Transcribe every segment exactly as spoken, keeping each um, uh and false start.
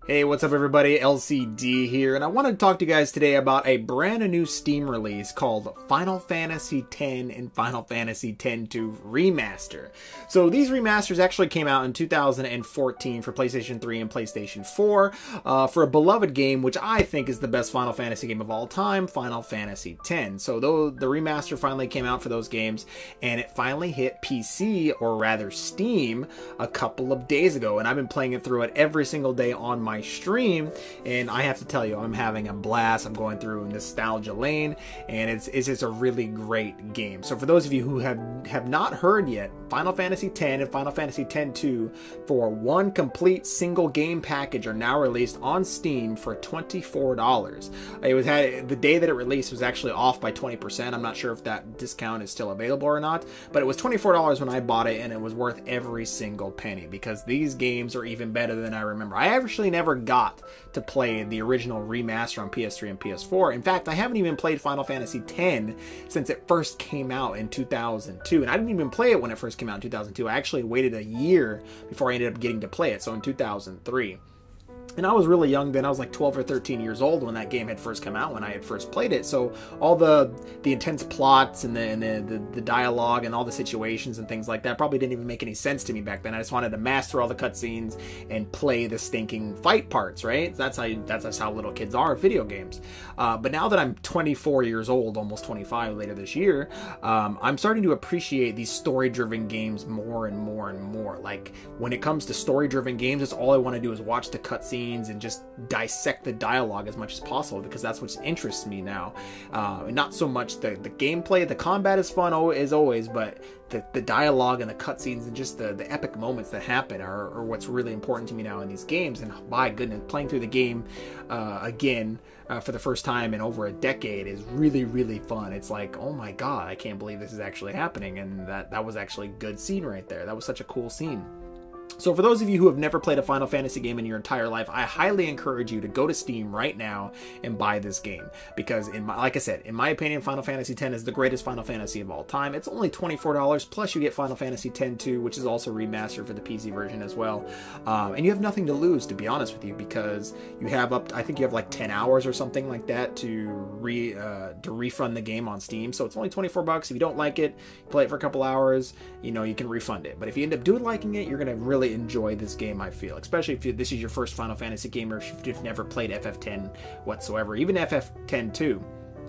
Hey, what's up everybody? L C D here, and I want to talk to you guys today about a brand new Steam release called Final Fantasy X and Final Fantasy X two Remaster. So these remasters actually came out in two thousand fourteen for PlayStation three and PlayStation four uh, for a beloved game, which I think is the best Final Fantasy game of all time, Final Fantasy X. So though the remaster finally came out for those games, and it finally hit P C, or rather Steam, a couple of days ago, and I've been playing it through it every single day on my stream, and I have to tell you, I'm having a blast. I'm going through nostalgia lane, and it's it's just a really great game. So for those of you who have have not heard yet, Final Fantasy X and Final Fantasy X two for one complete single game package are now released on Steam for twenty-four dollars. It was had the day that it released was actually off by twenty percent. I'm not sure if that discount is still available or not, but it was twenty-four dollars when I bought it, and it was worth every single penny because these games are even better than I remember. I actually never got to play the original remaster on P S three and P S four. In fact, I haven't even played Final Fantasy X since it first came out in two thousand two, and I didn't even play it when it first came out in two thousand two. I actually waited a year before I ended up getting to play it, so in two thousand three. And I was really young then. I was like twelve or thirteen years old when that game had first come out, when I had first played it. So all the the intense plots and the and the, the, the dialogue and all the situations and things like that probably didn't even make any sense to me back then. I just wanted to master all the cutscenes and play the stinking fight parts, right? That's how you, that's just how little kids are at video games. Uh, but now that I'm twenty-four years old, almost twenty-five later this year, um, I'm starting to appreciate these story-driven games more and more and more. Like when it comes to story-driven games, it's all I want to do is watch the cutscenes and just dissect the dialogue as much as possible, because that's what interests me now. Uh, not so much the, the gameplay. The combat is fun as always, but the, the dialogue and the cutscenes and just the, the epic moments that happen are, are what's really important to me now in these games. And my goodness, playing through the game uh, again uh, for the first time in over a decade is really, really fun. It's like, oh my god, I can't believe this is actually happening, and that, that was actually a good scene right there. That was such a cool scene. So for those of you who have never played a Final Fantasy game in your entire life, I highly encourage you to go to Steam right now and buy this game. Because, in my, like I said, in my opinion, Final Fantasy X is the greatest Final Fantasy of all time. It's only twenty-four dollars, plus you get Final Fantasy X two, which is also remastered for the P C version as well. Um, and you have nothing to lose, to be honest with you, because you have up, I think you have like ten hours or something like that to re uh, to refund the game on Steam. So it's only twenty-four bucks. If you don't like it, play it for a couple hours, you know, you can refund it. But if you end up doing liking it, you're going to really enjoy this game, I feel, especially if you, this is your first Final Fantasy game, or if you've never played F F X whatsoever, even F F X two.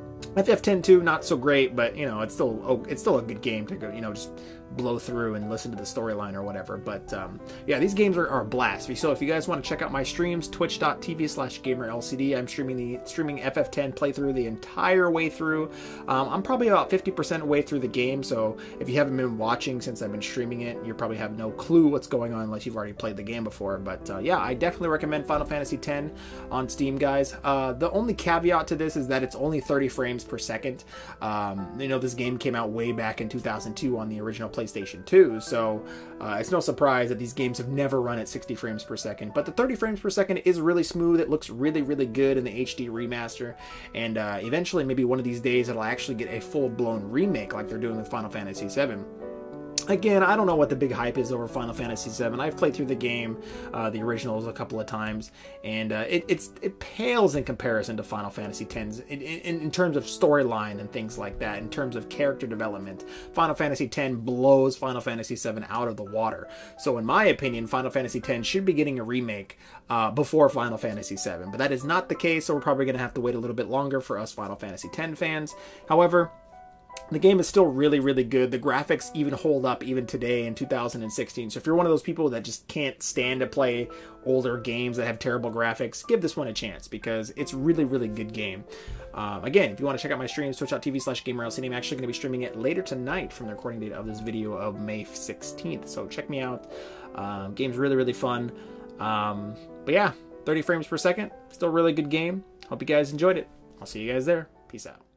F F X two, not so great, but you know, it's still oh, it's still a good game to go, you know, just blow through and listen to the storyline or whatever. But um, yeah, these games are, are a blast. So if you guys want to check out my streams, twitch dot t v slash gamer L C D, I'm streaming the streaming F F X playthrough the entire way through. Um, I'm probably about fifty percent way through the game, so if you haven't been watching since I've been streaming it, you probably have no clue what's going on unless you've already played the game before. But uh, yeah, I definitely recommend Final Fantasy X on Steam, guys. Uh, the only caveat to this is that it's only thirty frames per second. Um, you know, this game came out way back in two thousand two on the original PlayStation two, so uh, it's no surprise that these games have never run at sixty frames per second. But the thirty frames per second is really smooth. It looks really, really good in the H D remaster, and uh, eventually, maybe one of these days, it'll actually get a full-blown remake like they're doing with Final Fantasy seven. Again, I don't know what the big hype is over Final Fantasy seven. I've played through the game, uh, the originals, a couple of times, and uh, it, it's, it pales in comparison to Final Fantasy X in, in, in terms of storyline and things like that. In terms of character development, Final Fantasy X blows Final Fantasy seven out of the water. So in my opinion, Final Fantasy X should be getting a remake uh, before Final Fantasy seven, but that is not the case, so we're probably going to have to wait a little bit longer for us Final Fantasy X fans. However, the game is still really, really good. The graphics even hold up even today in two thousand sixteen. So if you're one of those people that just can't stand to play older games that have terrible graphics, give this one a chance, because it's really, really good game. Um, again, if you want to check out my streams, twitch dot t v slash gamer L C D. I'm actually going to be streaming it later tonight from the recording date of this video of May sixteenth. So check me out. Um, game's really, really fun. Um, but yeah, thirty frames per second. Still a really good game. Hope you guys enjoyed it. I'll see you guys there. Peace out.